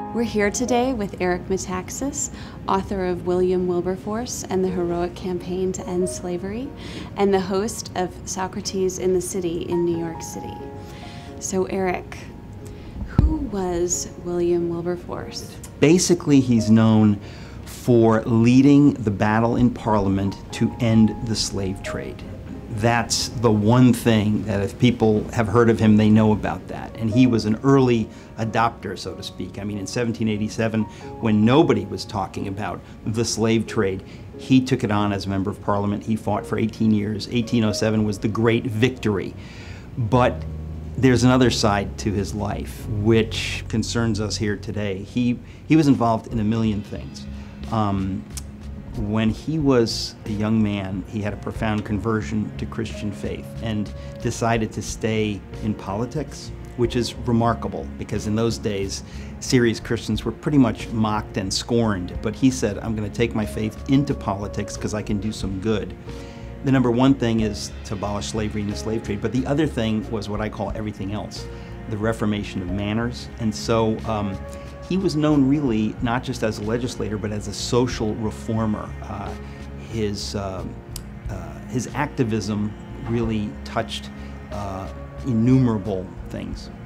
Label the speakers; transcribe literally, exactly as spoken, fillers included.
Speaker 1: We're here today with Eric Metaxas, author of William Wilberforce and the Heroic Campaign to End Slavery, and the host of Socrates in the City in New York City. So Eric, who was William Wilberforce?
Speaker 2: Basically, he's known for leading the battle in Parliament to end the slave trade. That's the one thing that if people have heard of him, they know about that. And he was an early adopter, so to speak. I mean, in seventeen eighty-seven, when nobody was talking about the slave trade, he took it on as a member of Parliament. He fought for eighteen years. eighteen oh seven was the great victory. But there's another side to his life, which concerns us here today. He, he was involved in a million things. Um, When he was a young man, he had a profound conversion to Christian faith and decided to stay in politics, which is remarkable because in those days, serious Christians were pretty much mocked and scorned. But he said, I'm going to take my faith into politics because I can do some good. The number one thing is to abolish slavery and the slave trade, but the other thing was what I call everything else, the reformation of manners. And so um, he was known really not just as a legislator, but as a social reformer. Uh, his, uh, uh, his activism really touched uh, innumerable things.